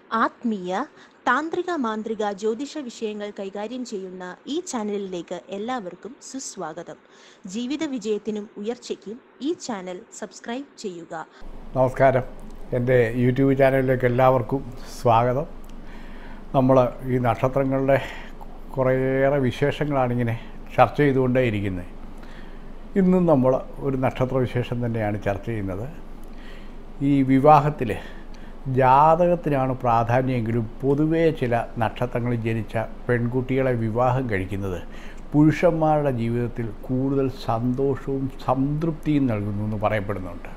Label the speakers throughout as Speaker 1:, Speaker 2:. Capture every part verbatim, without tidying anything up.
Speaker 1: ആത്മീയ താന്ത്രിക മാന്ത്രിക ജ്യോതിഷ വിഷയങ്ങൾ കൈകാര്യം ചെയ്യുന്ന ഈ ചാനലിലേക്ക് എല്ലാവർക്കും സുസ്വാഗതം. ജീവിത വിജയത്തിനും ഉയർച്ചയ്ക്കും ഈ ചാനൽ സബ്സ്ക്രൈബ് ചെയ്യുക.
Speaker 2: നമസ്കാരം, എൻ്റെ യൂട്യൂബ് ചാനലിലേക്ക് എല്ലാവർക്കും സ്വാഗതം. നമ്മൾ ഈ നക്ഷത്രങ്ങളുടെ കുറേയേറെ വിശേഷങ്ങളാണിങ്ങനെ ചർച്ച ചെയ്തുകൊണ്ടേ ഇരിക്കുന്നത്. ഇന്നും നമ്മൾ ഒരു നക്ഷത്ര വിശേഷം തന്നെയാണ് ചർച്ച ചെയ്യുന്നത്. ഈ വിവാഹത്തിൽ ജാതകത്തിനാണ് പ്രാധാന്യമെങ്കിലും പൊതുവേ ചില നക്ഷത്രങ്ങളിൽ ജനിച്ച പെൺകുട്ടികളെ വിവാഹം കഴിക്കുന്നത് പുരുഷന്മാരുടെ ജീവിതത്തിൽ കൂടുതൽ സന്തോഷവും സംതൃപ്തിയും നൽകുന്നു എന്ന് പറയപ്പെടുന്നുണ്ട്.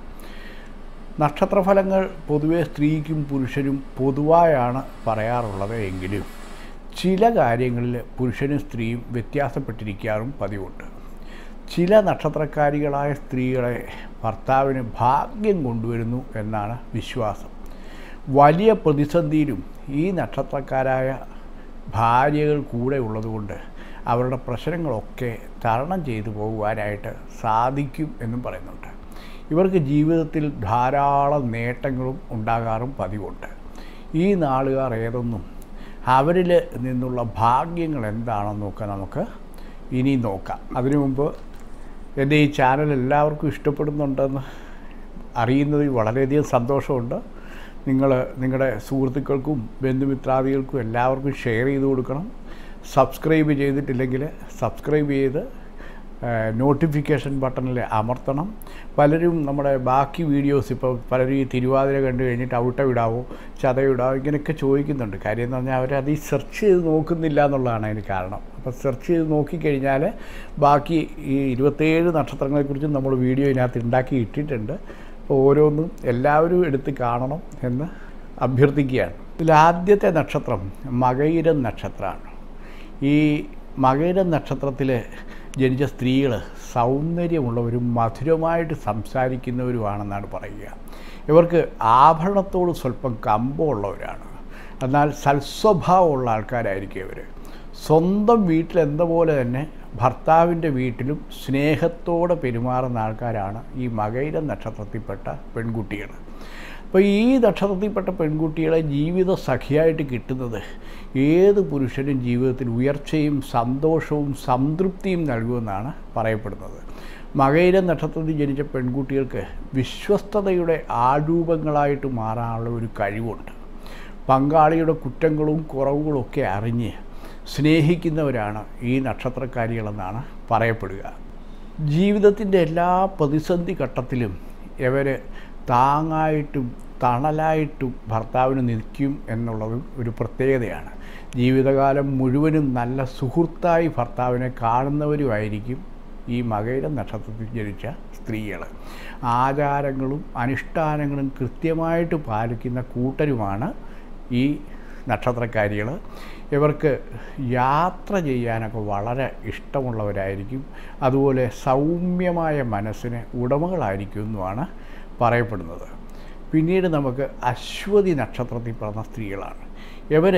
Speaker 2: നക്ഷത്രഫലങ്ങൾ പൊതുവെ സ്ത്രീക്കും പുരുഷനും പൊതുവായാണ് പറയാറുള്ളത് എങ്കിലും ചില കാര്യങ്ങളിൽ പുരുഷനും സ്ത്രീയും വ്യത്യാസപ്പെട്ടിരിക്കാറും പതിവുണ്ട്. ചില നക്ഷത്രക്കാരികളായ സ്ത്രീകളെ ഭർത്താവിന് ഭാഗ്യം കൊണ്ടുവരുന്നു എന്നാണ് വിശ്വാസം. വലിയ പ്രതിസന്ധിയിലും ഈ നക്ഷത്രക്കാരായ ഭാര്യകൾ കൂടെ ഉള്ളതുകൊണ്ട് അവരുടെ പ്രശ്നങ്ങളൊക്കെ തരണം ചെയ്തു പോകുവാനായിട്ട് സാധിക്കും എന്നും പറയുന്നുണ്ട്. ഇവർക്ക് ജീവിതത്തിൽ ധാരാളം നേട്ടങ്ങളും ഉണ്ടാകാറും പതിവുണ്ട്. ഈ നാളുകാർ ഏതൊന്നും അവരിൽ നിന്നുള്ള ഭാഗ്യങ്ങൾ എന്താണെന്നൊക്കെ നമുക്ക് ഇനി നോക്കാം. അതിനു മുമ്പ് എൻ്റെ ഈ ചാനൽ എല്ലാവർക്കും ഇഷ്ടപ്പെടുന്നുണ്ടെന്ന് അറിയുന്നതിൽ വളരെയധികം സന്തോഷമുണ്ട്. നിങ്ങൾ നിങ്ങളുടെ സുഹൃത്തുക്കൾക്കും ബന്ധുമിത്രാദികൾക്കും എല്ലാവർക്കും ഷെയർ ചെയ്ത് കൊടുക്കണം. സബ്സ്ക്രൈബ് ചെയ്തിട്ടില്ലെങ്കിൽ സബ്സ്ക്രൈബ് ചെയ്ത് നോട്ടിഫിക്കേഷൻ ബട്ടണിൽ അമർത്തണം. പലരും നമ്മുടെ ബാക്കി വീഡിയോസ് ഇപ്പോൾ പലരും ഈ തിരുവാതിര കണ്ടു കഴിഞ്ഞിട്ട് ഔട്ട വിടാവോ ചതവിടാവോ ഇങ്ങനെയൊക്കെ ചോദിക്കുന്നുണ്ട്. കാര്യം എന്ന് പറഞ്ഞാൽ അവരത് ഈ സെർച്ച് ചെയ്ത് നോക്കുന്നില്ല എന്നുള്ളതാണ് അതിന് കാരണം. അപ്പോൾ സെർച്ച് ചെയ്ത് നോക്കിക്കഴിഞ്ഞാൽ ബാക്കി ഈ ഇരുപത്തേഴ് നക്ഷത്രങ്ങളെക്കുറിച്ചും നമ്മൾ വീഡിയോ ഇതിനകത്ത് ഉണ്ടാക്കി ഇട്ടിട്ടുണ്ട്. അപ്പോൾ ഓരോന്നും എല്ലാവരും എടുത്ത് കാണണം എന്ന് അഭ്യർത്ഥിക്കുകയാണ്. ഇതിലാദ്യത്തെ നക്ഷത്രം മകയിരം നക്ഷത്രമാണ്. ഈ മകയിരം നക്ഷത്രത്തിൽ ജനിച്ച സ്ത്രീകൾ സൗന്ദര്യമുള്ളവരും മധുരമായിട്ട് സംസാരിക്കുന്നവരുമാണെന്നാണ് പറയുക. ഇവർക്ക് ആഭരണത്തോട് സ്വല്പം കമ്പമുള്ളവരാണ്. എന്നാൽ സൽസ്വഭാവമുള്ള ആൾക്കാരായിരിക്കും ഇവർ. സ്വന്തം വീട്ടിലെന്ന പോലെ തന്നെ ഭർത്താവിൻ്റെ വീട്ടിലും സ്നേഹത്തോടെ പെരുമാറുന്ന ആൾക്കാരാണ് ഈ മകയിരം നക്ഷത്രത്തിൽപ്പെട്ട പെൺകുട്ടികൾ. അപ്പോൾ ഈ നക്ഷത്രത്തിൽപ്പെട്ട പെൺകുട്ടികളെ ജീവിത സഖിയായിട്ട് കിട്ടുന്നത് ഏത് പുരുഷനും ജീവിതത്തിൽ ഉയർച്ചയും സന്തോഷവും സംതൃപ്തിയും നൽകുമെന്നാണ് പറയപ്പെടുന്നത്. മകയിരം നക്ഷത്രത്തിൽ ജനിച്ച പെൺകുട്ടികൾക്ക് വിശ്വസ്തതയുടെ ആരൂപങ്ങളായിട്ട് മാറാനുള്ള ഒരു കഴിവുണ്ട്. പങ്കാളിയുടെ കുറ്റങ്ങളും കുറവുകളും ഒക്കെ അറിഞ്ഞ് സ്നേഹിക്കുന്നവരാണ് ഈ നക്ഷത്രക്കാരികളെന്നാണ് പറയപ്പെടുക. ജീവിതത്തിൻ്റെ എല്ലാ പ്രതിസന്ധി ഘട്ടത്തിലും ഇവർ താങ്ങായിട്ടും തണലായിട്ടും ഭർത്താവിന് നിൽക്കും എന്നുള്ളതും ഒരു പ്രത്യേകതയാണ്. ജീവിതകാലം മുഴുവനും നല്ല സുഹൃത്തായി ഭർത്താവിനെ കാണുന്നവരുമായിരിക്കും ഈ മകയിരം നക്ഷത്രത്തിൽ ജനിച്ച സ്ത്രീകൾ. ആചാരങ്ങളും അനുഷ്ഠാനങ്ങളും കൃത്യമായിട്ട് പാലിക്കുന്ന കൂട്ടരുമാണ് ഈ നക്ഷത്രക്കാരികൾ. ഇവർക്ക് യാത്ര ചെയ്യാനൊക്കെ വളരെ ഇഷ്ടമുള്ളവരായിരിക്കും. അതുപോലെ സൗമ്യമായ മനസ്സിന് ഉടമകളായിരിക്കും എന്നുമാണ് പറയപ്പെടുന്നത്. പിന്നീട് നമുക്ക് അശ്വതി നക്ഷത്രത്തിൽ പിറന്ന സ്ത്രീകളാണ്. ഇവർ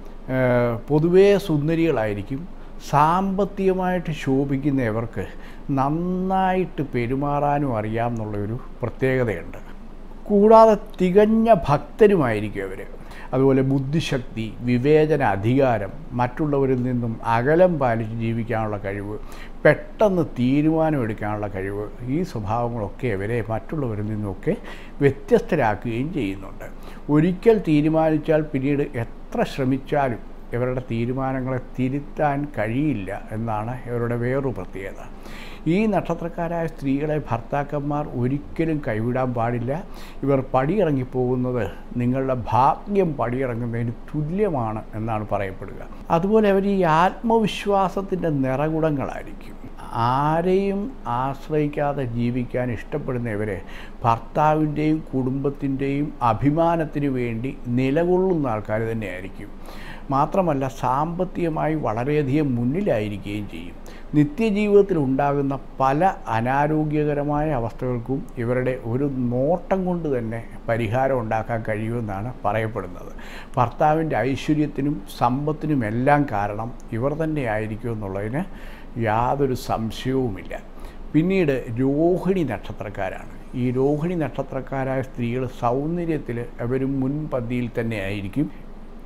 Speaker 2: പൊതുവേ സുന്ദരികളായിരിക്കും. സാമ്പത്തികമായിട്ട് ശോഭിക്കുന്ന ഇവർക്ക് നന്നായിട്ട് പെരുമാറാനും അറിയാമെന്നുള്ളൊരു പ്രത്യേകതയുണ്ട്. കൂടാതെ തികഞ്ഞ ഭക്തരുമായിരിക്കും അവർ. അതുപോലെ ബുദ്ധിശക്തി, വിവേചന അധികാരം, മറ്റുള്ളവരിൽ നിന്നും അകലം പാലിച്ച് ജീവിക്കാനുള്ള കഴിവ്, പെട്ടെന്ന് തീരുമാനമെടുക്കാനുള്ള കഴിവ്, ഈ സ്വഭാവങ്ങളൊക്കെ ഇവരെ മറ്റുള്ളവരിൽ നിന്നുമൊക്കെ വ്യത്യസ്തരാക്കുകയും ചെയ്യുന്നുണ്ട്. ഒരിക്കൽ തീരുമാനിച്ചാൽ പിന്നീട് എത്ര ശ്രമിച്ചാലും ഇവരുടെ തീരുമാനങ്ങളെ തിരുത്താൻ കഴിയില്ല എന്നാണ് ഇവരുടെ വേറൊരു പ്രത്യേകത. ഈ നക്ഷത്രക്കാരായ സ്ത്രീകളെ ഭർത്താക്കന്മാർ ഒരിക്കലും കൈവിടാൻ പാടില്ല. ഇവർ പടിയിറങ്ങിപ്പോകുന്നത് നിങ്ങളുടെ ഭാഗ്യം പടിയിറങ്ങുന്നതിന് തുല്യമാണ് എന്നാണ് പറയപ്പെടുക. അതുപോലെ അവർ ഈ ആത്മവിശ്വാസത്തിൻ്റെ നിറകുടങ്ങളായിരിക്കും. ആരെയും ആശ്രയിക്കാതെ ജീവിക്കാൻ ഇഷ്ടപ്പെടുന്നവരെ ഭർത്താവിൻ്റെയും കുടുംബത്തിൻ്റെയും അഭിമാനത്തിന് വേണ്ടി നിലകൊള്ളുന്ന ആൾക്കാർ തന്നെയായിരിക്കും. മാത്രമല്ല സാമ്പത്തികമായി വളരെയധികം മുന്നിലായിരിക്കുകയും ചെയ്യും. നിത്യജീവിതത്തിൽ ഉണ്ടാകുന്ന പല അനാരോഗ്യകരമായ അവസ്ഥകൾക്കും ഇവരുടെ ഒരു നോട്ടം കൊണ്ട് തന്നെ പരിഹാരം ഉണ്ടാക്കാൻ കഴിയുമെന്നാണ് പറയപ്പെടുന്നത്. ഭർത്താവിൻ്റെ ഐശ്വര്യത്തിനും സമ്പത്തിനുമെല്ലാം കാരണം ഇവർ തന്നെയായിരിക്കും എന്നുള്ളതിന് യാതൊരു സംശയവുമില്ല. പിന്നീട് രോഹിണി നക്ഷത്രക്കാരാണ്. ഈ രോഹിണി നക്ഷത്രക്കാരായ സ്ത്രീകൾ സൗന്ദര്യത്തിൽ അവരും മുൻപന്തിയിൽ തന്നെ ആയിരിക്കും.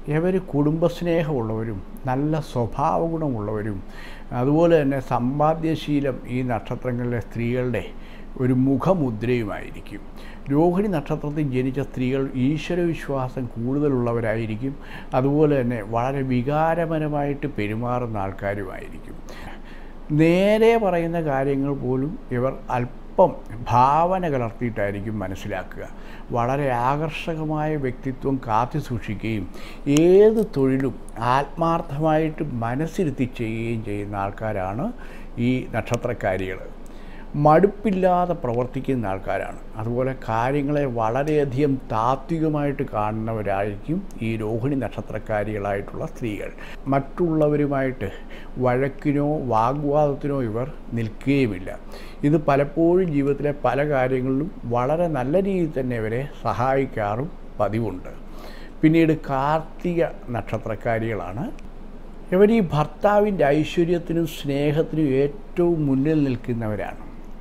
Speaker 2: ഇവർ കുടുംബസ്നേഹമുള്ളവരും നല്ല സ്വഭാവ ഗുണമുള്ളവരും അതുപോലെ തന്നെ സമ്പാദ്യശീലം ഈ നക്ഷത്രങ്ങളിലെ സ്ത്രീകളുടെ ഒരു മുഖമുദ്രയുമായിരിക്കും. രോഹിണി നക്ഷത്രത്തിൽ ജനിച്ച സ്ത്രീകൾ ഈശ്വരവിശ്വാസം കൂടുതലുള്ളവരായിരിക്കും. അതുപോലെ തന്നെ വളരെ വികാരപരമായിട്ട് പെരുമാറുന്ന ആൾക്കാരുമായിരിക്കും. നേരെ പറയുന്ന കാര്യങ്ങൾ പോലും ഇവർ അല്പം ഭാവന കലർത്തിയിട്ടായിരിക്കും മനസ്സിലാക്കുക. വളരെ ആകർഷകമായ വ്യക്തിത്വം കാത്തു സൂക്ഷിക്കുകയും ഏത് തൊഴിലും ആത്മാർത്ഥമായിട്ട് മനസ്സിരുത്തി ചെയ്യുകയും ചെയ്യുന്ന ആൾക്കാരാണ് ഈ നക്ഷത്രക്കാരികൾ. മടുപ്പില്ലാതെ പ്രവർത്തിക്കുന്ന ആൾക്കാരാണ്. അതുപോലെ കാര്യങ്ങളെ വളരെയധികം താത്വികമായിട്ട് കാണുന്നവരായിരിക്കും ഈ രോഹിണി നക്ഷത്രക്കാരികളായിട്ടുള്ള സ്ത്രീകൾ. മറ്റുള്ളവരുമായിട്ട് വഴക്കിനോ വാഗ്വാദത്തിനോ ഇവർ നിൽക്കുകയുമില്ല. ഇത് പലപ്പോഴും ജീവിതത്തിലെ പല കാര്യങ്ങളിലും വളരെ നല്ല രീതിയിൽ തന്നെ ഇവരെ സഹായിക്കാറും പതിവുണ്ട്. പിന്നീട് കാർത്തിക നക്ഷത്രക്കാരികളാണ്. ഇവർ ഈ ഭർത്താവിൻ്റെ ഐശ്വര്യത്തിനും സ്നേഹത്തിനും ഏറ്റവും മുന്നിൽ നിൽക്കുന്നവരാണ്.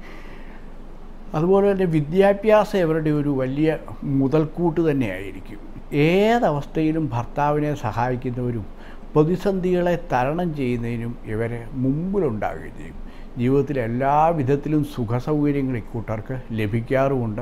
Speaker 2: അതുപോലെ തന്നെ വിദ്യാഭ്യാസം ഇവരുടെ ഒരു വലിയ മുതൽക്കൂട്ട് തന്നെയായിരിക്കും. ഏതവസ്ഥയിലും ഭർത്താവിനെ സഹായിക്കുന്നവരും പ്രതിസന്ധികളെ തരണം ചെയ്യുന്നതിനും ഇവരെ മുമ്പിലുണ്ടാകുകയും ചെയ്യും. ജീവിതത്തിലെ എല്ലാ വിധത്തിലും സുഖസൗകര്യങ്ങൾ ഇക്കൂട്ടർക്ക് ലഭിക്കാറുമുണ്ട്.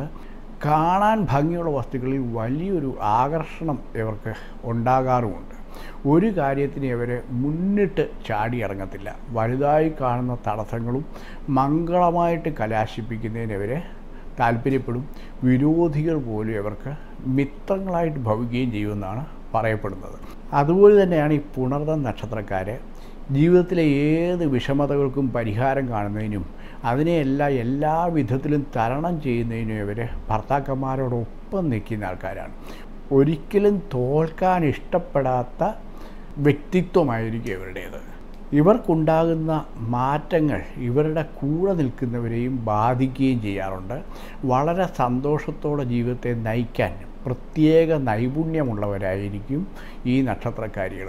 Speaker 2: കാണാൻ ഭംഗിയുള്ള വസ്തുക്കളിൽ വലിയൊരു ആകർഷണം ഇവർക്ക് ഉണ്ടാകാറുമുണ്ട്. ഒരു കാര്യത്തിന് ഇവരെ മുന്നിട്ട് ചാടി ഇറങ്ങത്തില്ല. വലുതായി കാണുന്ന തടസ്സങ്ങളും മംഗളമായിട്ട് കലാശിപ്പിക്കുന്നതിന് ഇവരെ താല്പര്യപ്പെടും. വിരോധികൾ പോലും ഇവർക്ക് മിത്രങ്ങളായിട്ട് ഭവിക്കുകയും ചെയ്യുമെന്നാണ് പറയപ്പെടുന്നത്. അതുപോലെ തന്നെയാണ് ഈ പുണർദം നക്ഷത്രക്കാരെ ജീവിതത്തിലെ ഏത് വിഷമതകൾക്കും പരിഹാരം കാണുന്നതിനും അതിനെയെല്ലാം എല്ലാ വിധത്തിലും തരണം ചെയ്യുന്നതിനും ഇവർ ഭർത്താക്കന്മാരോടൊപ്പം നിൽക്കുന്ന ആൾക്കാരാണ്. ഒരിക്കലും തോൽക്കാൻ ഇഷ്ടപ്പെടാത്ത വ്യക്തിത്വമായിരിക്കും ഇവരുടേത്. ഇവർക്കുണ്ടാകുന്ന മാറ്റങ്ങൾ ഇവരുടെ കൂടെ നിൽക്കുന്നവരെയും ബാധിക്കുകയും ചെയ്യാറുണ്ട്. വളരെ സന്തോഷത്തോടെ ജീവിതത്തെ നയിക്കാൻ പ്രത്യേക നൈപുണ്യമുള്ളവരായിരിക്കും ഈ നക്ഷത്രക്കാരികൾ.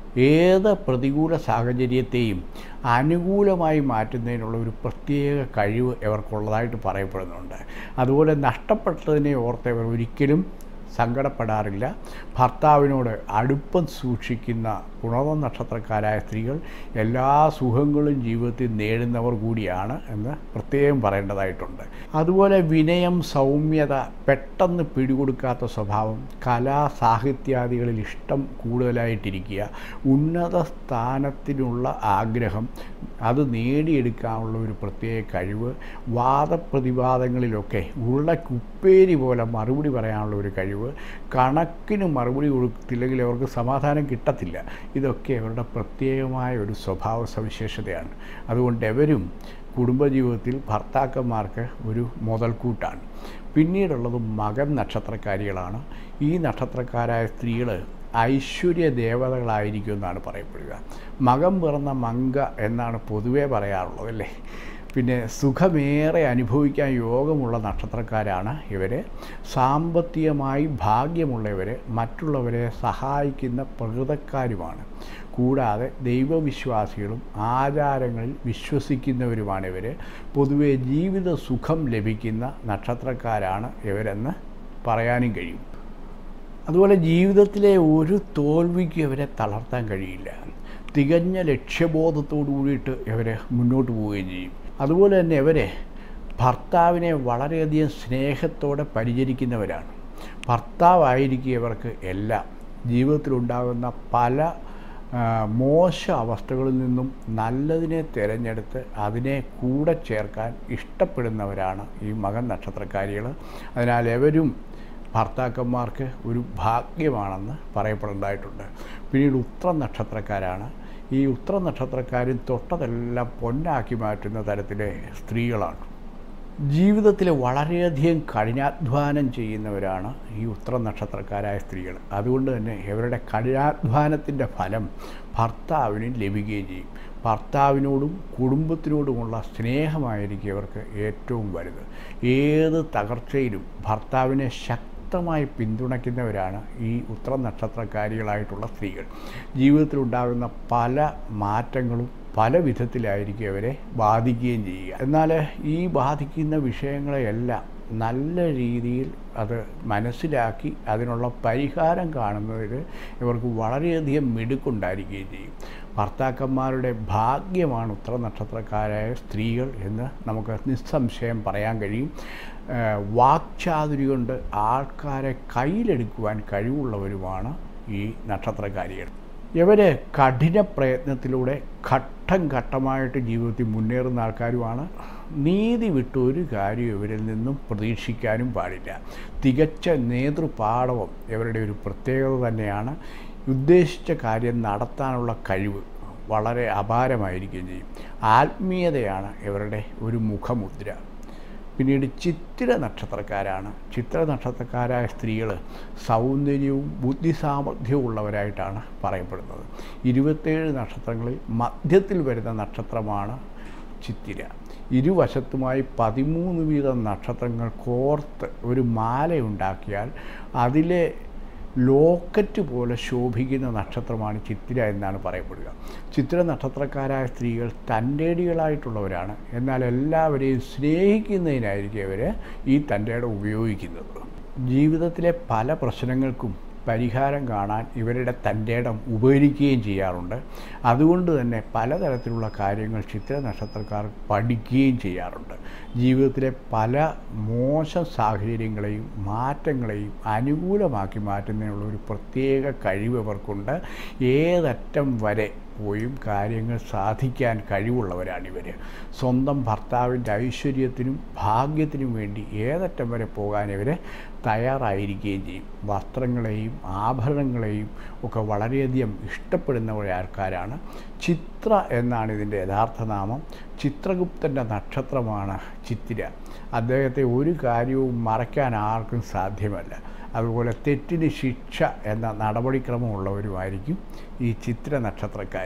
Speaker 2: ഏത് പ്രതികൂല സാഹചര്യത്തെയും അനുകൂലമായി മാറ്റുന്നതിനുള്ള ഒരു പ്രത്യേക കഴിവ് ഇവർക്കുള്ളതായിട്ട് പറയപ്പെടുന്നുണ്ട്. അതുപോലെ നഷ്ടപ്പെട്ടതിനെ ഓർത്ത് ഇവർ ഒരിക്കലും സങ്കടപ്പെടാറില്ല. ഭർത്താവിനോട് അടുപ്പം സൂക്ഷിക്കുന്ന പുണർദം നക്ഷത്രക്കാരായ സ്ത്രീകൾ എല്ലാ സുഖങ്ങളും ജീവിതത്തിൽ നേടുന്നവർ കൂടിയാണ് എന്ന് പ്രത്യേകം പറയേണ്ടതായിട്ടുണ്ട്. അതുപോലെ വിനയം, സൗമ്യത, പെട്ടെന്ന് പിടികൊടുക്കാത്ത സ്വഭാവം, കലാ സാഹിത്യാദികളിൽ ഇഷ്ടം കൂടുതലായിട്ടിരിക്കുക, ഉന്നത സ്ഥാനത്തിനുള്ള ആഗ്രഹം, അത് നേടിയെടുക്കാനുള്ള ഒരു പ്രത്യേക കഴിവ്, വാദപ്രതിവാദങ്ങളിലൊക്കെ ഉരുളക്കുപ്പേരി പോലെ മറുപടി പറയാനുള്ള ഒരു കഴിവ്, കണക്കിന് മറുപടി കൊടുത്തില്ലെങ്കിൽ അവർക്ക് സമാധാനം കിട്ടത്തില്ല. ഇതൊക്കെ അവരുടെ പ്രത്യേകമായ ഒരു സ്വഭാവ സവിശേഷതയാണ്. അതുകൊണ്ട് എവരും കുടുംബജീവിതത്തിൽ ഭർത്താക്കന്മാർക്ക് ഒരു മുതൽക്കൂട്ടാണ്. പിന്നീടുള്ളത് മകൻ നക്ഷത്രക്കാരികളാണ്. ഈ നക്ഷത്രക്കാരായ സ്ത്രീകൾ ഐശ്വര്യ ദേവതകളായിരിക്കും എന്നാണ് പറയപ്പെടുക. മകം പിറന്ന മങ്ക എന്നാണ് പൊതുവേ പറയാറുള്ളത് അല്ലേ. പിന്നെ സുഖമേറെ അനുഭവിക്കാൻ യോഗമുള്ള നക്ഷത്രക്കാരാണ് ഇവർ. സാമ്പത്തികമായി ഭാഗ്യമുള്ളവർ, മറ്റുള്ളവരെ സഹായിക്കുന്ന പ്രകൃതക്കാരുമാണ്. കൂടാതെ ദൈവവിശ്വാസികളും ആചാരങ്ങളിൽ വിശ്വസിക്കുന്നവരുമാണ് ഇവർ. പൊതുവെ ജീവിത സുഖം ലഭിക്കുന്ന നക്ഷത്രക്കാരാണ് ഇവരെന്ന് പറയാനും കഴിയും. അതുപോലെ ജീവിതത്തിലെ ഒരു തോൽവിക്ക് ഇവരെ തളർത്താൻ കഴിയില്ല. തികഞ്ഞ ലക്ഷ്യബോധത്തോടു കൂടിയിട്ട് ഇവർ മുന്നോട്ട് പോവുകയും ചെയ്യും. അതുപോലെ തന്നെ ഇവരെ ഭർത്താവിനെ വളരെയധികം സ്നേഹത്തോടെ പരിചരിക്കുന്നവരാണ്. ഭർത്താവായിരിക്കും ഇവർക്ക് എല്ലാം. ജീവിതത്തിലുണ്ടാകുന്ന പല മോശ അവസ്ഥകളിൽ നിന്നും നല്ലതിനെ തിരഞ്ഞെടുത്ത് അതിനെ കൂടെ ചേർക്കാൻ ഇഷ്ടപ്പെടുന്നവരാണ് ഈ മകൻ നക്ഷത്രക്കാരികൾ. അതിനാൽ എവരും ഭർത്താക്കന്മാർക്ക് ഒരു ഭാഗ്യമാണെന്ന് പറയപ്പെടുന്നതായിട്ടുണ്ട്. പിന്നീട് ഉത്ര നക്ഷത്രക്കാരാണ്. ഈ ഉത്ര നക്ഷത്രക്കാരും തൊട്ടതെല്ലാം പൊന്നാക്കി മാറ്റുന്ന തരത്തിലെ സ്ത്രീകളാണ്. ജീവിതത്തിൽ വളരെയധികം കഠിനാധ്വാനം ചെയ്യുന്നവരാണ് ഈ ഉത്ര നക്ഷത്രക്കാരായ സ്ത്രീകൾ. അതുകൊണ്ട് തന്നെ ഇവരുടെ കഠിനാധ്വാനത്തിൻ്റെ ഫലം ഭർത്താവിന് ലഭിക്കുകയും ചെയ്യും. ഭർത്താവിനോടും കുടുംബത്തിനോടുമുള്ള സ്നേഹമായിരിക്കും ഇവർക്ക് ഏറ്റവും വലുത്. ഏത് തകർച്ചയിലും ഭർത്താവിനെ ശക്തമായി പിന്തുണയ്ക്കുന്നവരാണ് ഈ ഉത്ര നക്ഷത്രക്കാരികളായിട്ടുള്ള സ്ത്രീകൾ. ജീവിതത്തിലുണ്ടാകുന്ന പല മാറ്റങ്ങളും പല വിധത്തിലായിരിക്കും അവരെ ബാധിക്കുകയും ചെയ്യുക. എന്നാൽ ഈ ബാധിക്കുന്ന വിഷയങ്ങളെയെല്ലാം നല്ല രീതിയിൽ അത് മനസ്സിലാക്കി അതിനുള്ള പരിഹാരം കാണുന്നതിൽ ഇവർക്ക് വളരെയധികം മിടുക്കുണ്ടായിരിക്കുകയും ചെയ്യും. ഭർത്താക്കന്മാരുടെ ഭാഗ്യമാണ് ഉത്തര നക്ഷത്രക്കാരായ സ്ത്രീകൾ എന്ന് നമുക്ക് നിസ്സംശയം പറയാൻ കഴിയും. വാക്ചാതുരി കൊണ്ട് ആൾക്കാരെ കയ്യിലെടുക്കുവാൻ കഴിവുള്ളവരുമാണ് ഈ നക്ഷത്രക്കാരികൾ. ഇവർ കഠിന പ്രയത്നത്തിലൂടെ ഘട്ടം ഘട്ടമായിട്ട് ജീവിതത്തിൽ മുന്നേറുന്ന ആൾക്കാരുമാണ്. നീതി വിട്ട് ഒരു കാര്യം ഇവരിൽ നിന്നും പ്രതീക്ഷിക്കാനും പാടില്ല. തികച്ച നേതൃപാടവം ഇവരുടെ ഒരു പ്രത്യേകത തന്നെയാണ്. ഉദ്ദേശിച്ച കാര്യം നടത്താനുള്ള കഴിവ് വളരെ അപാരമായിരിക്കുകയും ചെയ്യും. ആത്മീയതയാണ് ഇവരുടെ ഒരു മുഖമുദ്ര. പിന്നീട് ചിത്തിര നക്ഷത്രക്കാരാണ്. ചിത്ര നക്ഷത്രക്കാരായ സ്ത്രീകൾ സൗന്ദര്യവും ബുദ്ധിസാമർഥ്യവും ഉള്ളവരായിട്ടാണ് പറയപ്പെടുന്നത്. ഇരുപത്തേഴ് നക്ഷത്രങ്ങളിൽ മധ്യത്തിൽ വരുന്ന നക്ഷത്രമാണ് ചിത്തിര. ഇരുവശത്തുമായി പതിമൂന്ന് വീതം നക്ഷത്രങ്ങൾ കോർത്ത് ഒരു മാലയുണ്ടാക്കിയാൽ അതിലെ ലോക്കറ്റ് പോലെ ശോഭിക്കുന്ന നക്ഷത്രമാണ് ചിത്തിര എന്നാണ് പറയപ്പെടുക. ചിത്തിര നക്ഷത്രക്കാരായ സ്ത്രീകൾ തൻ്റേടികളായിട്ടുള്ളവരാണ്. എന്നാൽ എല്ലാവരെയും സ്നേഹിക്കുന്നതിനായിരിക്കും അവർ ഈ തൻ്റേടം ഉപയോഗിക്കുന്നത്. ജീവിതത്തിലെ പല പ്രശ്നങ്ങൾക്കും പരിഹാരം കാണാൻ ഇവരുടെ തൻ്റേടം ഉപകരിക്കുകയും ചെയ്യാറുണ്ട്. അതുകൊണ്ട് തന്നെ പലതരത്തിലുള്ള കാര്യങ്ങൾ ചിത്ര നക്ഷത്രക്കാർ പഠിക്കുകയും ചെയ്യാറുണ്ട്. ജീവിതത്തിലെ പല മോശം സാഹചര്യങ്ങളെയും മാറ്റങ്ങളെയും അനുകൂലമാക്കി മാറ്റുന്നതിനുള്ള ഒരു പ്രത്യേക കഴിവ് ഇവർക്കുണ്ട്. ഏതറ്റം വരെ പോയും കാര്യങ്ങൾ സാധിക്കാൻ കഴിവുള്ളവരാണിവർ. സ്വന്തം ഭർത്താവിൻ്റെ ഐശ്വര്യത്തിനും ഭാഗ്യത്തിനും വേണ്ടി ഏതറ്റം വരെ പോകാൻ ഇവർ തയ്യാറായിരിക്കുകയും ചെയ്യും. വസ്ത്രങ്ങളെയും ആഭരണങ്ങളെയും ഒക്കെ വളരെയധികം ഇഷ്ടപ്പെടുന്ന ആൾക്കാരാണ്. ചിത്ര എന്നാണ് ഇതിൻ്റെ യഥാർത്ഥ നാമം. ചിത്രഗുപ്തൻ്റെ നക്ഷത്രമാണ് ചിത്തിര. അദ്ദേഹത്തെ ഒരു കാര്യവും മറയ്ക്കാൻ ആർക്കും സാധ്യമല്ല. അതുപോലെ തെറ്റിന് ശിക്ഷ എന്ന നടപടിക്രമമുള്ളവരുമായിരിക്കും ഈ ചിത്ര നക്ഷത്രക്കാർ.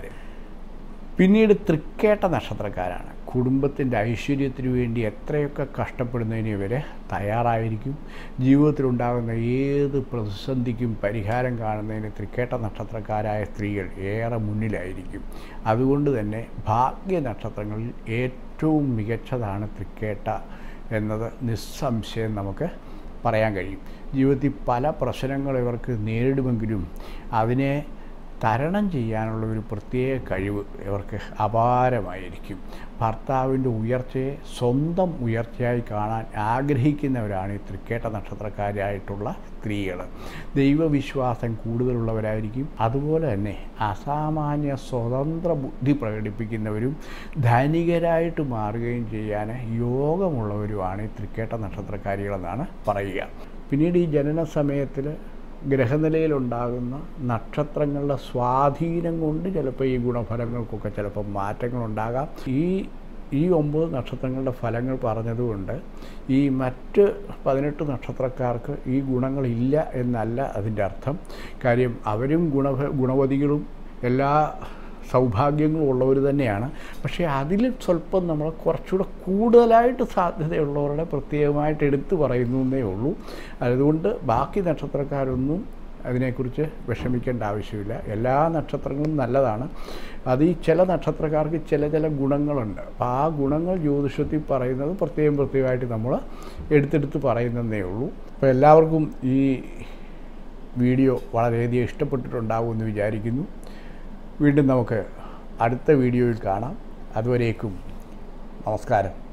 Speaker 2: പിന്നീട് തൃക്കേട്ട നക്ഷത്രക്കാരാണ്. കുടുംബത്തിൻ്റെ ഐശ്വര്യത്തിനു വേണ്ടി എത്രയൊക്കെ കഷ്ടപ്പെടുന്നതിന് ഇവർ തയ്യാറായിരിക്കും. ജീവിതത്തിലുണ്ടാകുന്ന ഏത് പ്രതിസന്ധിക്കും പരിഹാരം കാണുന്നതിന് തൃക്കേട്ട നക്ഷത്രക്കാരായ സ്ത്രീകൾ ഏറെ മുന്നിലായിരിക്കും. അതുകൊണ്ട് തന്നെ ഭാഗ്യ നക്ഷത്രങ്ങളിൽ ഏറ്റവും മികച്ചതാണ് തൃക്കേട്ട എന്നത് നിസ്സംശയം നമുക്ക് പറയാൻ കഴിയും. ജീവിതത്തിൽ പല പ്രശ്നങ്ങൾ ഇവർക്ക് നേരിടുമെങ്കിലും അതിനെ തരണം ചെയ്യാനുള്ള ഒരു പ്രത്യേക കഴിവ് ഇവർക്ക് അപാരമായിരിക്കും. ഭർത്താവിൻ്റെ ഉയർച്ചയെ സ്വന്തം ഉയർച്ചയായി കാണാൻ ആഗ്രഹിക്കുന്നവരാണ് ഈ തൃക്കേട്ട നക്ഷത്രക്കാരായിട്ടുള്ള സ്ത്രീകൾ. ദൈവവിശ്വാസം കൂടുതലുള്ളവരായിരിക്കും. അതുപോലെ തന്നെ അസാമാന്യ സ്വതന്ത്ര ബുദ്ധി പ്രകടിപ്പിക്കുന്നവരും ധനികരായിട്ട് മാറുകയും ചെയ്യാൻ യോഗമുള്ളവരുമാണ് ഈ തൃക്കേട്ട നക്ഷത്രക്കാരികളെന്നാണ് പറയുക. പിന്നീട് ഈ ജനന സമയത്തിൽ ഗ്രഹനിലയിലുണ്ടാകുന്ന നക്ഷത്രങ്ങളുടെ സ്വാധീനം കൊണ്ട് ചിലപ്പോൾ ഈ ഗുണഫലങ്ങൾക്കൊക്കെ ചിലപ്പോൾ മാറ്റങ്ങളുണ്ടാകാം. ഈ ഈ ഒമ്പത് നക്ഷത്രങ്ങളുടെ ഫലങ്ങൾ പറഞ്ഞതുകൊണ്ട് ഈ മറ്റ് പതിനെട്ട് നക്ഷത്രക്കാർക്ക് ഈ ഗുണങ്ങളില്ല എന്നല്ല അതിൻ്റെ അർത്ഥം. കാര്യം അവരും ഗുണ ഗുണവതികളും എല്ലാ സൗഭാഗ്യങ്ങളും ഉള്ളവർ തന്നെയാണ്. പക്ഷേ അതിൽ സ്വല്പം നമ്മൾ കുറച്ചുകൂടെ കൂടുതലായിട്ട് സാധ്യതയുള്ളവരുടെ പ്രത്യേകമായിട്ട് എടുത്തു പറയുന്നു എന്നേ ഉള്ളൂ. അതുകൊണ്ട് ബാക്കി നക്ഷത്രക്കാരൊന്നും അതിനെക്കുറിച്ച് വിഷമിക്കേണ്ട ആവശ്യമില്ല. എല്ലാ നക്ഷത്രങ്ങളും നല്ലതാണ്. അത് ഈ ചില നക്ഷത്രക്കാർക്ക് ചില ചില ഗുണങ്ങളുണ്ട്. അപ്പോൾ ആ ഗുണങ്ങൾ ജ്യോതിഷത്തിൽ പറയുന്നത് പ്രത്യേകം പ്രത്യേകമായിട്ട് നമ്മൾ എടുത്തെടുത്ത് പറയുന്നതേ ഉള്ളൂ. അപ്പോൾ എല്ലാവർക്കും ഈ വീഡിയോ വളരെയധികം ഇഷ്ടപ്പെട്ടിട്ടുണ്ടാകുമെന്ന് വിചാരിക്കുന്നു. വീണ്ടും നമുക്ക് അടുത്ത വീഡിയോയിൽ കാണാം. അതുവരേക്കും നമസ്കാരം.